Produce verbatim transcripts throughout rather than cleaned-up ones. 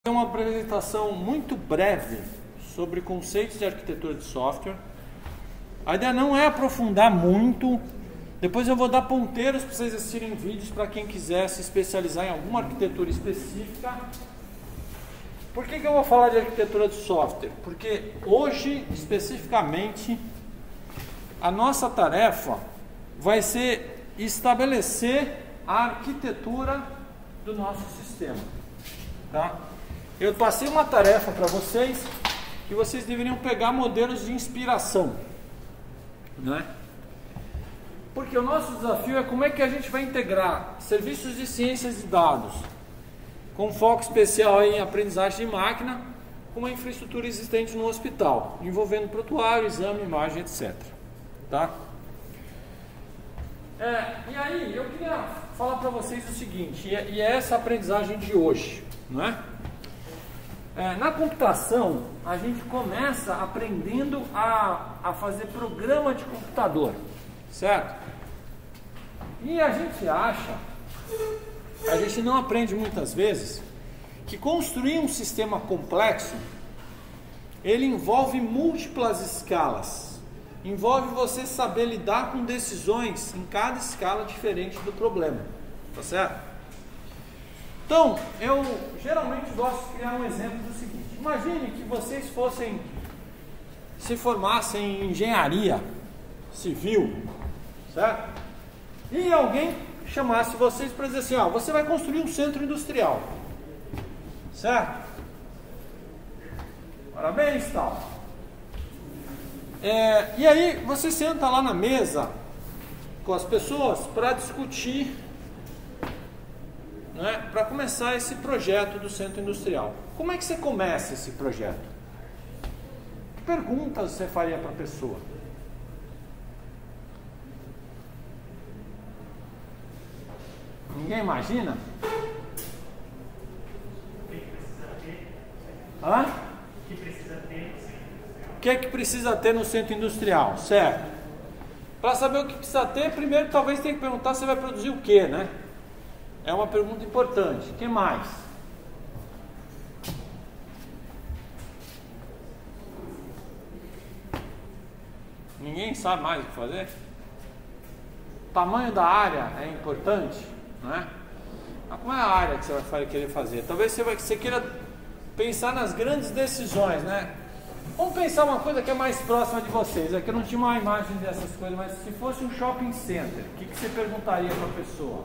Uma apresentação muito breve sobre conceitos de arquitetura de software. A ideia não é aprofundar muito. Depois eu vou dar ponteiros para vocês assistirem vídeos para quem quiser se especializar em alguma arquitetura específica. Por que que eu vou falar de arquitetura de software? Porque hoje, especificamente, a nossa tarefa vai ser estabelecer a arquitetura do nosso sistema, tá? Eu passei uma tarefa para vocês que vocês deveriam pegar modelos de inspiração, né? Porque o nosso desafio é como é que a gente vai integrar serviços de ciências de dados com foco especial em aprendizagem de máquina com uma infraestrutura existente no hospital, envolvendo prontuário, exame, imagem, etcétera. Tá? É, e aí, eu queria falar para vocês o seguinte, e é, e é essa aprendizagem de hoje, não é? É, na computação, a gente começa aprendendo a, a fazer programa de computador, certo? E a gente acha, a gente não aprende muitas vezes, que construir um sistema complexo, ele envolve múltiplas escalas, envolve você saber lidar com decisões em cada escala diferente do problema, tá certo? Então, eu geralmente gosto de criar um exemplo do seguinte: imagine que vocês fossem, se formassem em engenharia civil, certo? E alguém chamasse vocês para dizer assim, ó, você vai construir um centro industrial, certo? Parabéns, tal. É, e aí você senta lá na mesa com as pessoas para discutir, né, para começar esse projeto do centro industrial. Como é que você começa esse projeto? Que perguntas você faria para a pessoa? Ninguém imagina? Hã? O que precisa ter? O que é que precisa ter no centro industrial? Certo. Para saber o que precisa ter, primeiro talvez tenha que perguntar se vai produzir o quê, né? É uma pergunta importante. O que mais? Ninguém sabe mais o que fazer? O tamanho da área é importante, né? Mas qual é a área que você vai querer fazer? Talvez você, vai, você queira pensar nas grandes decisões, né? Vamos pensar uma coisa que é mais próxima de vocês. É que eu não tinha uma imagem dessas coisas, mas se fosse um shopping center, o que, que você perguntaria para a pessoa?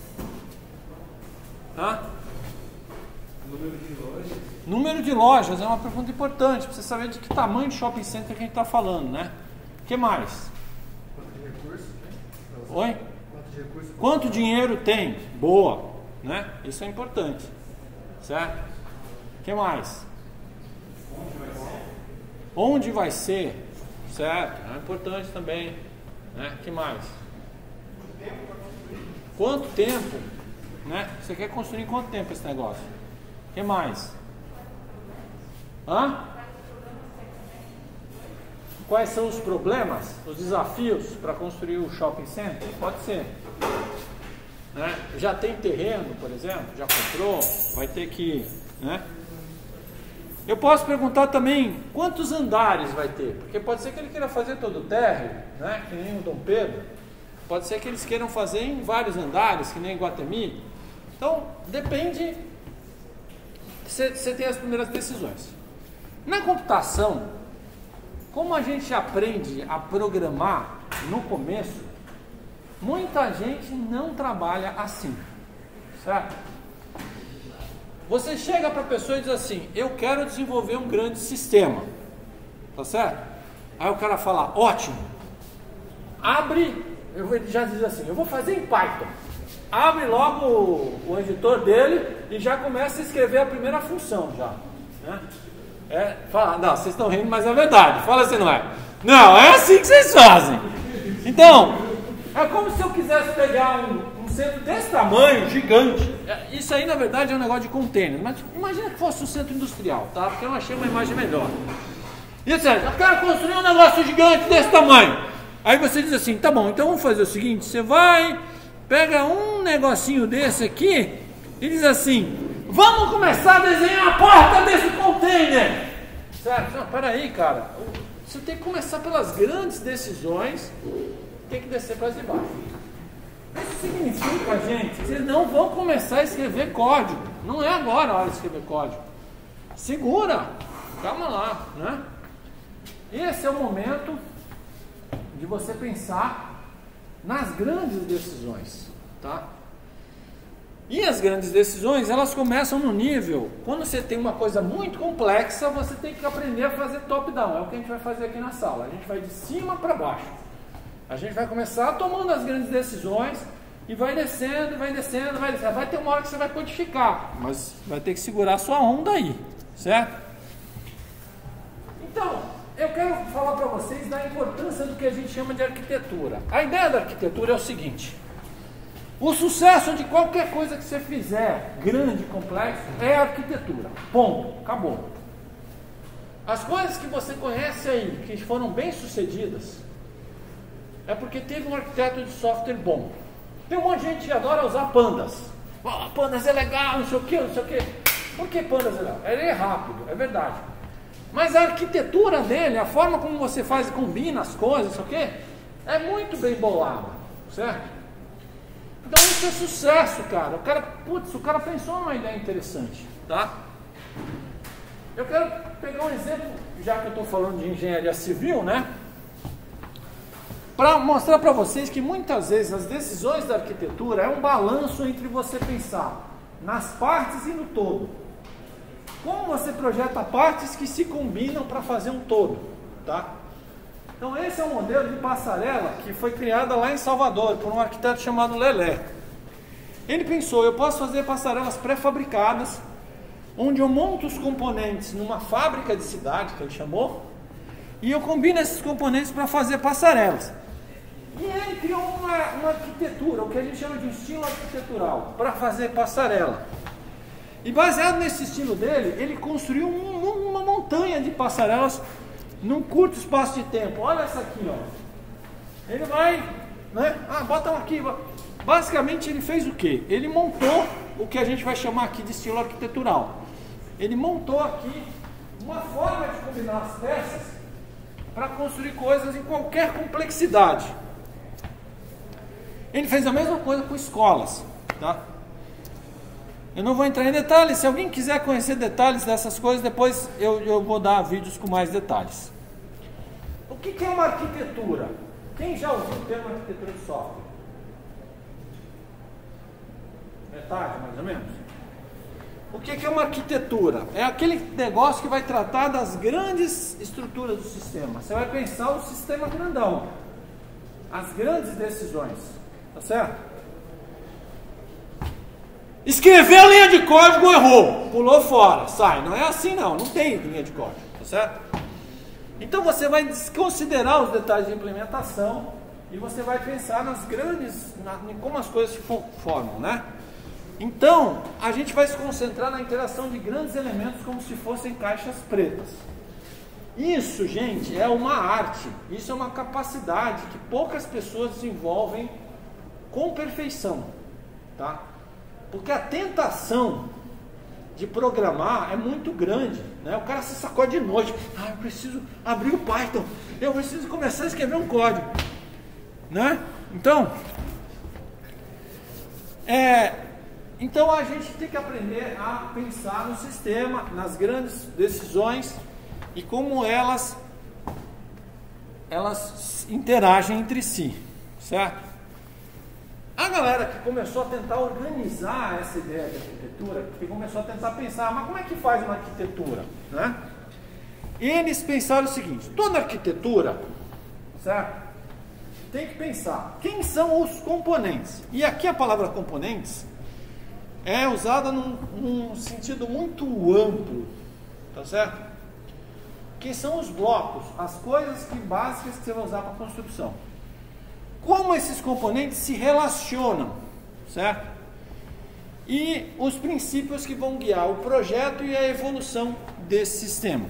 Hã? Número de lojas. Número de lojas é uma pergunta importante, para você saber de que tamanho de shopping center que a gente está falando, né? O que mais? Quanto de recursos tem? Oi? Quanto de recursos? Quanto dinheiro tem? Boa, né? Isso é importante, certo? O que mais? Onde vai ser? Onde vai ser? Certo, é importante também, né? O que mais? Quanto tempo? Né? Você quer construir em quanto tempo esse negócio? O que mais? Hã? Quais são os problemas, os desafios para construir o shopping center? Pode ser, né? Já tem terreno, por exemplo? Já comprou? Vai ter que, né? Eu posso perguntar também quantos andares vai ter, porque pode ser que ele queira fazer todo o térreo, né? Que nem o Dom Pedro. Pode ser que eles queiram fazer em vários andares, que nem Guatemi. Então, depende, você, você tem as primeiras decisões. Na computação, como a gente aprende a programar no começo, muita gente não trabalha assim, certo? Você chega para a pessoa e diz assim, eu quero desenvolver um grande sistema, tá certo? Aí o cara fala, ótimo, abre, eu vou, já diz assim, eu vou fazer em Python. Abre logo o, o editor dele e já começa a escrever a primeira função já, né? É, fala, não, vocês estão rindo, mas é verdade, fala assim, não é? Não, é assim que vocês fazem. Então, é como se eu quisesse pegar um, um centro desse tamanho, gigante. É, isso aí na verdade é um negócio de container, mas imagina que fosse um centro industrial, tá? Porque eu achei uma imagem melhor. E assim, eu quero construir um negócio gigante desse tamanho. Aí você diz assim, tá bom, então vamos fazer o seguinte, você vai... Pega um negocinho desse aqui e diz assim, Vamos começar a desenhar a porta desse container. Certo? Não, peraí, cara. Você tem que começar pelas grandes decisões, tem que descer para as de baixo. Isso significa, gente, que vocês não vão começar a escrever código. Não é agora a hora de escrever código. Segura, calma lá, né? Esse é o momento de você pensar nas grandes decisões, tá? E as grandes decisões, elas começam no nível, quando você tem uma coisa muito complexa, você tem que aprender a fazer top-down. É o que a gente vai fazer aqui na sala. A gente vai de cima para baixo. A gente vai começar tomando as grandes decisões e vai descendo, vai descendo, vai descendo. Vai ter uma hora que você vai codificar, mas vai ter que segurar a sua onda aí, certo? Então, eu quero falar para vocês da importância do que a gente chama de arquitetura. A ideia da arquitetura é o seguinte: o sucesso de qualquer coisa que você fizer, grande, complexo, é arquitetura. Ponto. Acabou. As coisas que você conhece aí, que foram bem sucedidas, é porque teve um arquiteto de software bom. Tem um monte de gente que adora usar pandas. Oh, pandas é legal, não sei o que, não sei o que. Por que pandas é legal? Ele é rápido, é verdade. Mas a arquitetura dele, a forma como você faz e combina as coisas, não sei o que, é muito bem bolada, certo? Então isso é sucesso, cara. O cara, putz, o cara pensou numa ideia interessante, tá? Eu quero pegar um exemplo, já que eu estou falando de engenharia civil, né? Para mostrar para vocês que muitas vezes as decisões da arquitetura é um balanço entre você pensar nas partes e no todo. Como você projeta partes que se combinam para fazer um todo, tá? Então esse é um modelo de passarela que foi criada lá em Salvador por um arquiteto chamado Lelé. Ele pensou, eu posso fazer passarelas pré-fabricadas, onde eu monto os componentes numa fábrica de cidade, que ele chamou, e eu combino esses componentes para fazer passarelas. E ele criou uma, uma arquitetura, o que a gente chama de estilo arquitetural, para fazer passarela. E baseado nesse estilo dele, ele construiu um, uma montanha de passarelas num curto espaço de tempo. Olha essa aqui, ó. Ele vai, né? Ah, bota aqui. Basicamente ele fez o quê? Ele montou o que a gente vai chamar aqui de estilo arquitetural. Ele montou aqui uma forma de combinar as peças para construir coisas em qualquer complexidade. Ele fez a mesma coisa com escolas, tá? Eu não vou entrar em detalhes. Se alguém quiser conhecer detalhes dessas coisas, depois eu, eu vou dar vídeos com mais detalhes. O que, que é uma arquitetura? Quem já ouviu o termo arquitetura de software? Metade, mais ou menos. O que, que é uma arquitetura? É aquele negócio que vai tratar das grandes estruturas do sistema. Você vai pensar o sistema grandão, as grandes decisões, tá certo? Escreveu linha de código, errou, pulou fora, sai. Não é assim não, não tem linha de código, tá certo? Então você vai desconsiderar os detalhes de implementação e você vai pensar nas grandes, na, em como as coisas se formam, né? Então, a gente vai se concentrar na interação de grandes elementos como se fossem caixas pretas. Isso, gente, é uma arte, isso é uma capacidade que poucas pessoas desenvolvem com perfeição, tá? Porque a tentação de programar é muito grande, né? O cara se sacode de noite. Ah, eu preciso abrir o Python, eu preciso começar a escrever um código, né? Então, é, então a gente tem que aprender a pensar no sistema, nas grandes decisões e como elas, elas interagem entre si, certo? A galera que começou a tentar organizar essa ideia de arquitetura, que começou a tentar pensar, mas como é que faz uma arquitetura, né? Eles pensaram o seguinte: toda arquitetura, certo? Tem que pensar quem são os componentes. E aqui a palavra componentes é usada num, num sentido muito amplo, tá certo? Quem são os blocos, as coisas que, básicas que você vai usar para a construção. Como esses componentes se relacionam, certo? E os princípios que vão guiar o projeto e a evolução desse sistema.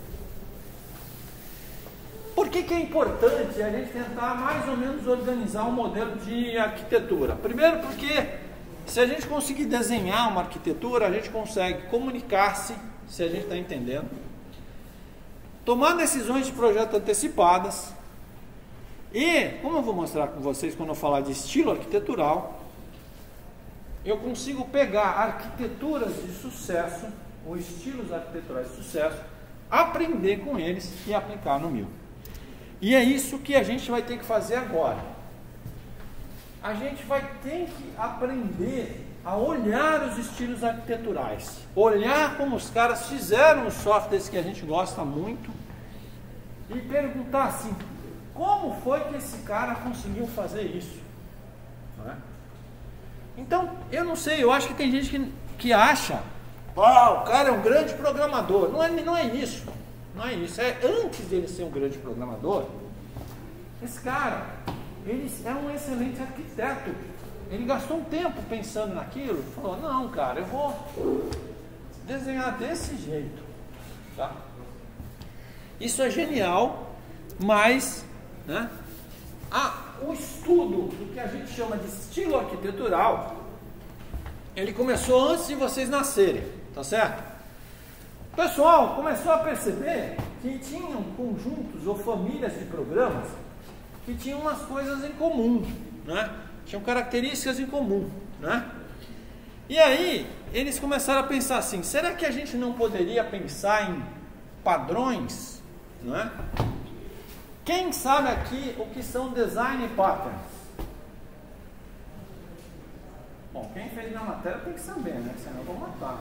Por que que é importante a gente tentar mais ou menos organizar um modelo de arquitetura? Primeiro porque se a gente conseguir desenhar uma arquitetura, a gente consegue comunicar-se, se a gente está entendendo, tomar decisões de projeto antecipadas e, como eu vou mostrar com vocês quando eu falar de estilo arquitetural, eu consigo pegar arquiteturas de sucesso, ou estilos arquiteturais de sucesso, aprender com eles e aplicar no meu. E é isso que a gente vai ter que fazer agora. A gente vai ter que aprender a olhar os estilos arquiteturais, olhar como os caras fizeram os softwares que a gente gosta muito e perguntar assim, como foi que esse cara conseguiu fazer isso? Não é? Então, eu não sei, eu acho que tem gente que, que acha, ah, o cara é um grande programador. Não é, não é isso, não é isso. É antes dele ser um grande programador, esse cara, ele é um excelente arquiteto. Ele gastou um tempo pensando naquilo, falou, não, cara, eu vou desenhar desse jeito, tá? Isso é genial, mas, né, a, o estudo do que a gente chama de estilo arquitetural, ele começou antes de vocês nascerem, tá certo? O pessoal começou a perceber que tinham conjuntos ou famílias de programas que tinham umas coisas em comum, né? Tinham características em comum, né? E aí, eles começaram a pensar assim, será que a gente não poderia pensar em padrões, não é? Quem sabe aqui o que são design patterns? Bom, quem fez na matéria tem que saber, né? Senão eu vou matar.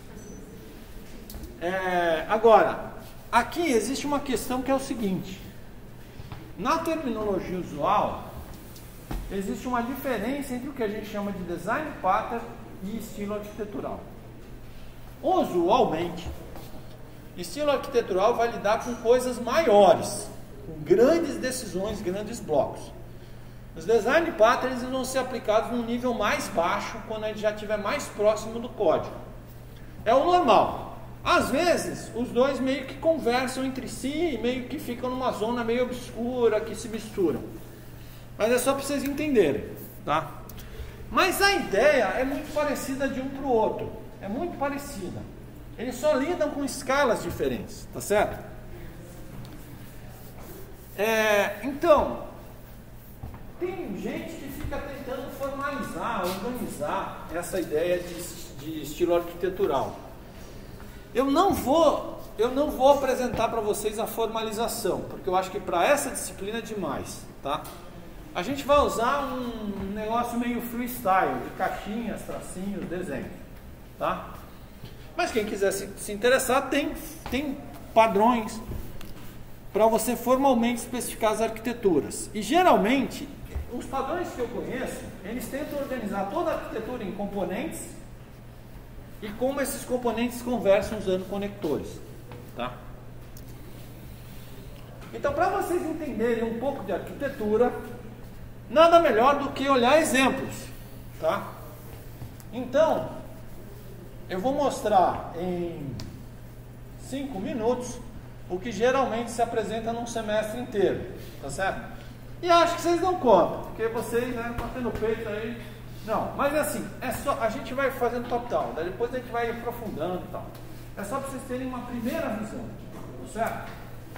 É, agora, aqui existe uma questão que é o seguinte, na terminologia usual, existe uma diferença entre o que a gente chama de design pattern e estilo arquitetural. Usualmente, estilo arquitetural vai lidar com coisas maiores, com grandes decisões, grandes blocos. Os design patterns vão ser aplicados num nível mais baixo, quando a gente já estiver mais próximo do código. É o normal. Às vezes, os dois meio que conversam entre si e meio que ficam numa zona meio obscura, que se misturam. Mas é só para vocês entenderem, tá? Mas a ideia é muito parecida de um para o outro. É muito parecida. Eles só lidam com escalas diferentes, tá certo? É, então, tem gente que fica tentando formalizar, organizar essa ideia de, de estilo arquitetural. Eu não vou, eu não vou apresentar para vocês a formalização, porque eu acho que para essa disciplina é demais, tá? A gente vai usar um negócio meio freestyle, de caixinhas, tracinhos, desenhos, tá? Mas quem quiser se, se interessar, tem, tem padrões para você formalmente especificar as arquiteturas. E geralmente, os padrões que eu conheço, eles tentam organizar toda a arquitetura em componentes e como esses componentes conversam usando conectores, tá? Então, para vocês entenderem um pouco de arquitetura, nada melhor do que olhar exemplos, tá? Então, eu vou mostrar em cinco minutos o que geralmente se apresenta num semestre inteiro, tá certo? E acho que vocês dão conta, porque vocês, né, batendo o peito aí, não, mas é assim, é só, a gente vai fazendo top-down, daí depois a gente vai aprofundando e tal. É só para vocês terem uma primeira visão, tá certo?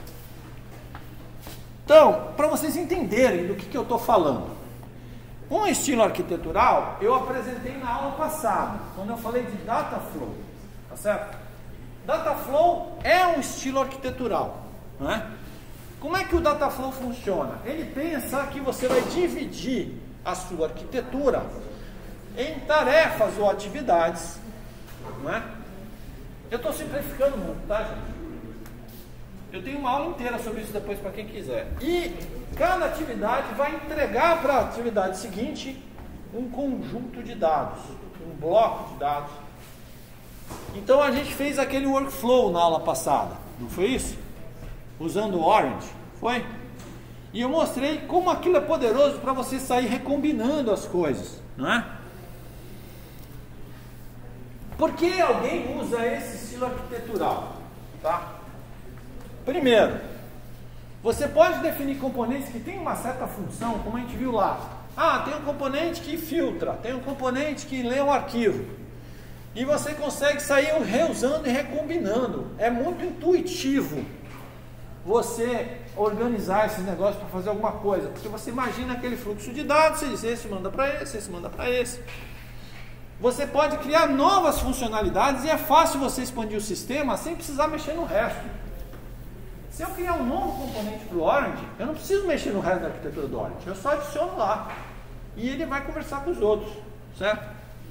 Então, para vocês entenderem do que, que eu estou falando, um estilo arquitetural eu apresentei na aula passada, quando eu falei de data flow, tá certo? Data flow é um estilo arquitetural, não é? Como é que o data flow funciona? Ele pensa que você vai dividir a sua arquitetura em tarefas ou atividades, não é? Eu estou simplificando muito, tá, gente? Eu tenho uma aula inteira sobre isso depois para quem quiser. E cada atividade vai entregar para a atividade seguinte um conjunto de dados, um bloco de dados. Então a gente fez aquele workflow na aula passada, não foi isso? Usando o Orange, foi? E eu mostrei como aquilo é poderoso para você sair recombinando as coisas, não é? Por que alguém usa esse estilo arquitetural? Tá? Primeiro, você pode definir componentes que têm uma certa função, como a gente viu lá. Ah, tem um componente que filtra, tem um componente que lê um arquivo. E você consegue sair reusando e recombinando. É muito intuitivo você organizar esses negócios para fazer alguma coisa. Porque você imagina aquele fluxo de dados, você diz, esse manda para esse, esse manda para esse. Você pode criar novas funcionalidades e é fácil você expandir o sistema sem precisar mexer no resto. Se eu criar um novo componente para o Orange, eu não preciso mexer no resto da arquitetura do Orange. Eu só adiciono lá. E ele vai conversar com os outros. Certo?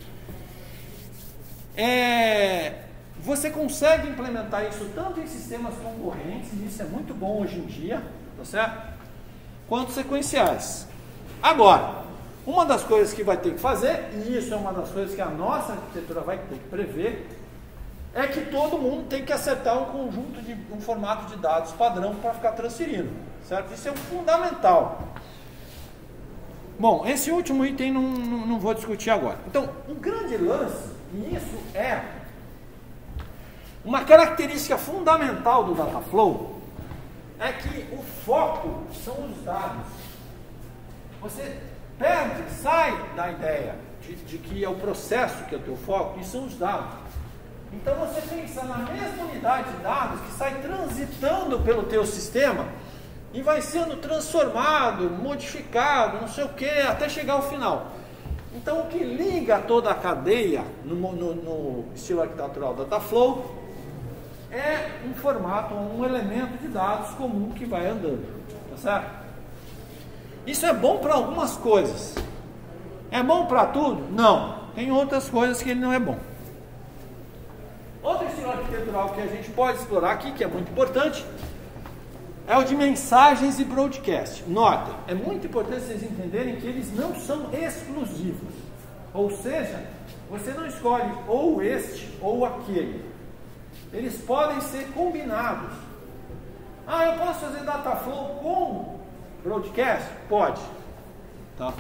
É, você consegue implementar isso tanto em sistemas concorrentes, e isso é muito bom hoje em dia, tá certo? Quanto sequenciais. Agora, uma das coisas que vai ter que fazer, e isso é uma das coisas que a nossa arquitetura vai ter que prever, é que todo mundo tem que acertar um conjunto de um formato de dados padrão para ficar transferindo, certo? Isso é fundamental. Bom, esse último item não, não, não vou discutir agora. Então, um grande lance, e isso é uma característica fundamental do Dataflow, é que o foco são os dados. Você perde, sai da ideia de, de que é o processo que é o teu foco, e são os dados. Então você pensa na mesma unidade de dados que sai transitando pelo teu sistema e vai sendo transformado, modificado, não sei o que, até chegar ao final. Então o que liga toda a cadeia no, no, no estilo arquitetural Dataflow é um formato, um elemento de dados comum que vai andando, tá certo? Isso é bom para algumas coisas. É bom para tudo? Não. Tem outras coisas que ele não é bom. Outro estilo arquitetural que a gente pode explorar aqui, que é muito importante, é o de mensagens e broadcast. Notem, é muito importante vocês entenderem que eles não são exclusivos. Ou seja, você não escolhe ou este ou aquele. Eles podem ser combinados. Ah, eu posso fazer Dataflow com broadcast? Pode. Tá?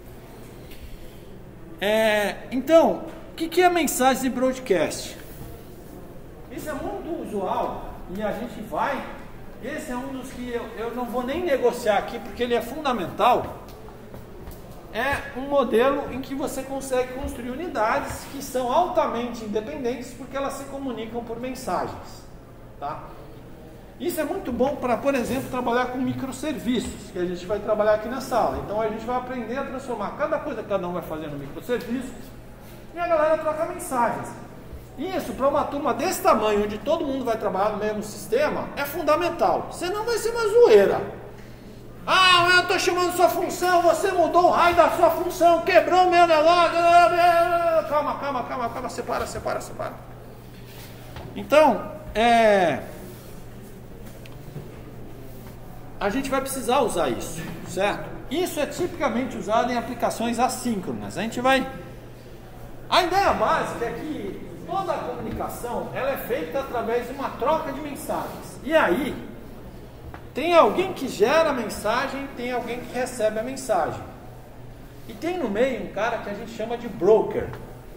É, então, o que, que é mensagem e broadcast? Isso é muito usual e a gente vai... Esse é um dos que eu, eu não vou nem negociar aqui porque ele é fundamental. É um modelo em que você consegue construir unidades que são altamente independentes porque elas se comunicam por mensagens. Tá? Isso é muito bom para, por exemplo, trabalhar com microserviços, que a gente vai trabalhar aqui na sala. Então a gente vai aprender a transformar cada coisa que cada um vai fazer no microserviço e a galera troca mensagens. Isso, para uma turma desse tamanho, onde todo mundo vai trabalhar no mesmo sistema, é fundamental. Senão vai ser uma zoeira. Ah, eu estou chamando sua função, você mudou o raio da sua função, quebrou o meu negócio. Calma, calma, calma, calma, separa, separa, separa. Então, é... a gente vai precisar usar isso, certo? Isso é tipicamente usado em aplicações assíncronas. A gente vai... A ideia básica é que toda a comunicação ela é feita através de uma troca de mensagens. E aí, tem alguém que gera a mensagem, tem alguém que recebe a mensagem. E tem no meio um cara que a gente chama de broker.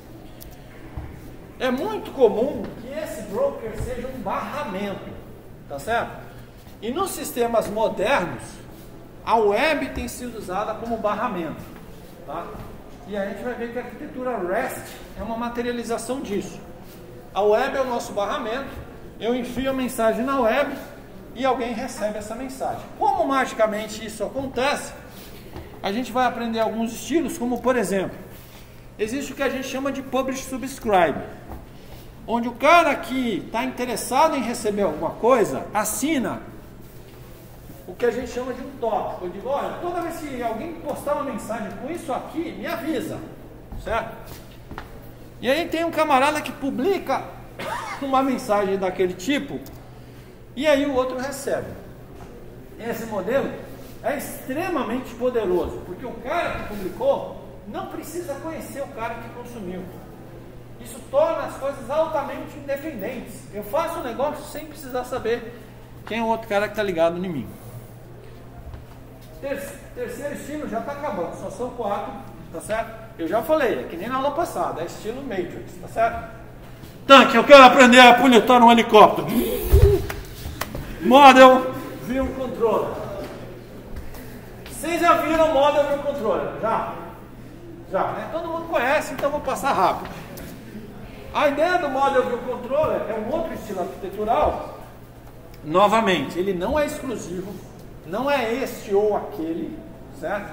É muito comum que esse broker seja um barramento, tá certo? E nos sistemas modernos, a web tem sido usada como barramento, tá? E a gente vai ver que a arquitetura REST é uma materialização disso. A web é o nosso barramento, eu enfio a mensagem na web e alguém recebe essa mensagem. Como magicamente isso acontece, a gente vai aprender alguns estilos, como por exemplo, existe o que a gente chama de Publish Subscribe, onde o cara que está interessado em receber alguma coisa, assina o que a gente chama de um tópico. Eu digo, olha, toda vez que alguém postar uma mensagem com isso aqui, me avisa, certo? E aí tem um camarada que publica uma mensagem daquele tipo, e aí o outro recebe. Esse modelo é extremamente poderoso, porque o cara que publicou não precisa conhecer o cara que consumiu. Isso torna as coisas altamente independentes. Eu faço um negócio sem precisar saber quem é o outro cara que está ligado em mim. Terceiro estilo já está acabando, só são quatro, tá certo? Eu já falei, é que nem na aula passada, é estilo Matrix, tá certo? Tanque, eu quero aprender a pilotar um helicóptero. Model View Controller. Vocês já viram o Model View Controller? Já? Já, né? Todo mundo conhece, então vou passar rápido. A ideia do Model View Controller é um outro estilo arquitetural. Novamente, ele não é exclusivo, não é este ou aquele, certo?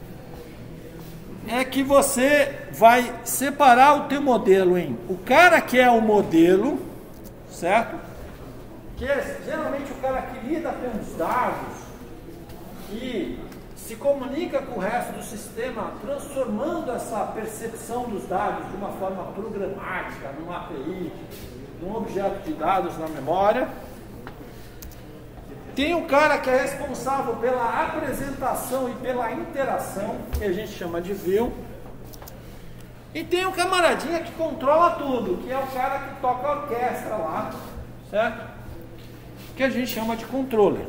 É que você vai separar o teu modelo em o cara que é o modelo, certo? Que é geralmente o cara que lida com os dados e se comunica com o resto do sistema, transformando essa percepção dos dados de uma forma programática, numa A P I, num objeto de dados na memória. Tem o cara que é responsável pela apresentação e pela interação, que a gente chama de view. E tem o camaradinha que controla tudo, que é o cara que toca a orquestra lá, certo? Que a gente chama de controller.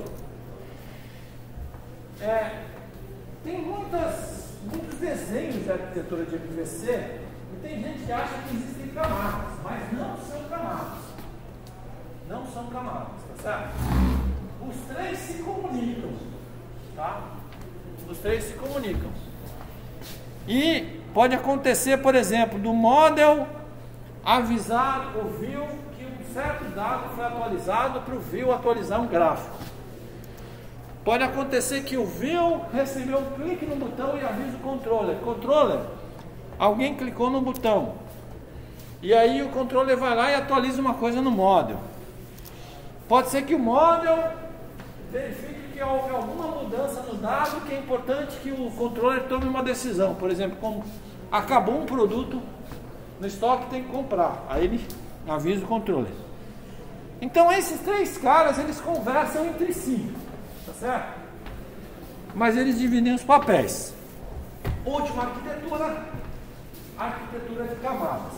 É, tem muitas, muitos desenhos de arquitetura de M V C e tem gente que acha que existem camadas, mas não são camadas. Não são camadas, tá certo? Os três se comunicam, tá? Os três se comunicam. E pode acontecer, por exemplo, do model avisar o view que um certo dado foi atualizado para o view atualizar um gráfico. Pode acontecer que o view recebeu um clique no botão e avisa o controller. Controller, alguém clicou no botão. E aí o controller vai lá e atualiza uma coisa no model. Pode ser que o model verifique que houve alguma mudança no dado que é importante que o controller tome uma decisão. Por exemplo, como acabou um produto no estoque, tem que comprar. Aí ele avisa o controller. Então esses três caras, eles conversam entre si, tá certo? Mas eles dividem os papéis. Última arquitetura, arquitetura de camadas.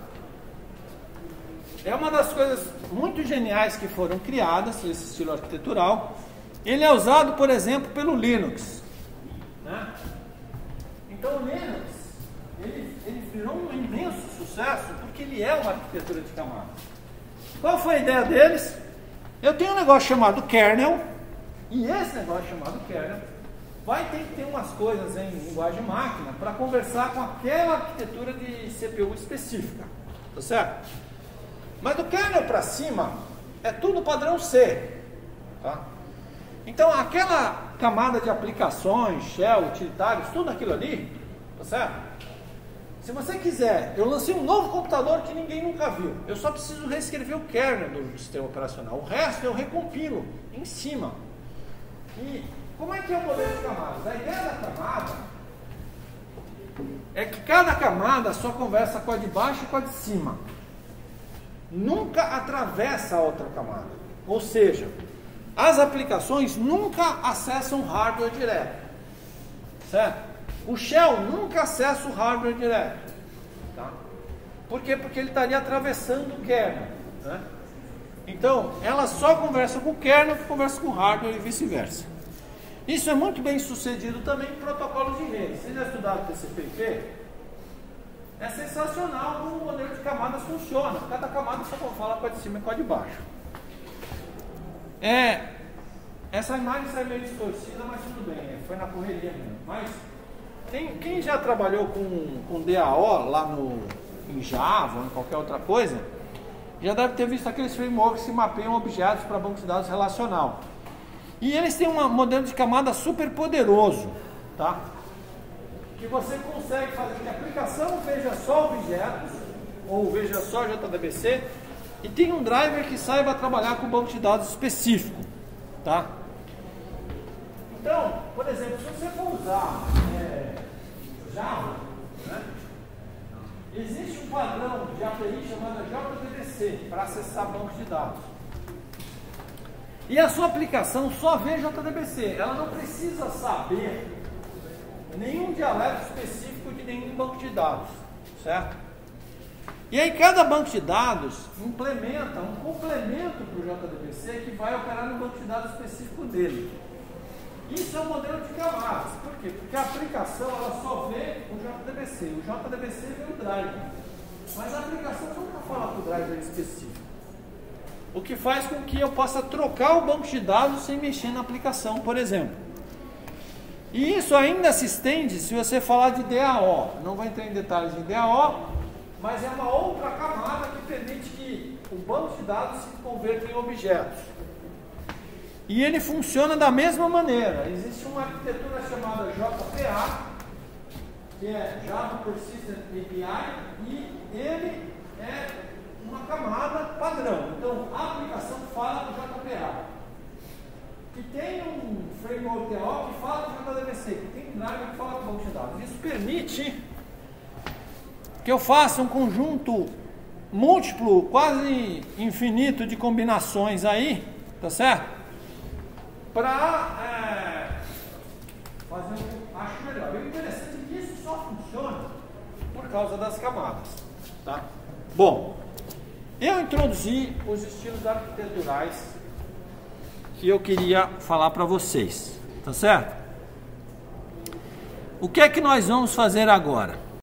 É uma das coisas muito geniais que foram criadas, esse estilo arquitetural. Ele é usado, por exemplo, pelo Linux, né? Então o Linux, ele, ele virou um imenso sucesso porque ele é uma arquitetura de camadas. Qual foi a ideia deles? Eu tenho um negócio chamado kernel, e esse negócio chamado kernel vai ter que ter umas coisas em linguagem máquina para conversar com aquela arquitetura de C P U específica, tá certo? Mas do kernel para cima é tudo padrão C, tá? Então aquela camada de aplicações, shell, utilitários, tudo aquilo ali, tá certo? Se você quiser, eu lancei um novo computador que ninguém nunca viu. Eu só preciso reescrever o kernel do sistema operacional. O resto eu recompilo em cima. E como é que é o modelo de camadas? A ideia da camada é que cada camada só conversa com a de baixo e com a de cima. Nunca atravessa a outra camada. Ou seja, as aplicações nunca acessam o hardware direto. Certo? O shell nunca acessa o hardware direto. Tá? Por quê? Porque ele estaria atravessando o kernel. Né? Então, ela só conversa com o kernel que conversa com o hardware e vice-versa. Isso é muito bem sucedido também em protocolos de rede. Vocês já estudaram T C P I P? É sensacional como o modelo de camadas funciona. Cada camada só fala com a de cima e com a de baixo. É, essa imagem sai meio distorcida, mas tudo bem, foi na correria mesmo. Mas tem, quem já trabalhou com, com D A O lá no, em Java ou em qualquer outra coisa, já deve ter visto aqueles frameworks que mapeiam objetos para banco de dados relacional. E eles têm um modelo de camada super poderoso, tá? Que você consegue fazer que a aplicação veja só objetos, ou veja só J D B C, e tem um driver que saiba trabalhar com banco de dados específico, tá? Então, por exemplo, se você for usar é, Java, né, existe um padrão de A P I chamado J D B C para acessar bancos de dados. E a sua aplicação só vê J D B C, ela não precisa saber nenhum dialeto específico de nenhum banco de dados, certo? E aí cada banco de dados implementa um complemento para o J D B C que vai operar no banco de dados específico dele. Isso é um modelo de camadas. Por quê? Porque a aplicação ela só vê o J D B C. O J D B C vê o driver. Mas a aplicação nunca fala com o driver específico. O que faz com que eu possa trocar o banco de dados sem mexer na aplicação, por exemplo. E isso ainda se estende se você falar de D A O. Não vou entrar em detalhes de D A O, mas é uma outra camada que permite que o banco de dados se converta em objetos. E ele funciona da mesma maneira. Existe uma arquitetura chamada J P A, que é Java Persistent A P I, e ele é uma camada padrão. Então, a aplicação fala do J P A. Que tem um framework T O que fala do J D B C, que tem um driver que fala do banco de dados. Isso permite que eu faça um conjunto múltiplo, quase infinito de combinações aí, tá certo? Para é, fazer o que eu acho melhor. E o interessante é que isso só funciona por causa das camadas, tá? Bom, eu introduzi os estilos arquiteturais que eu queria falar para vocês, tá certo? O que é que nós vamos fazer agora?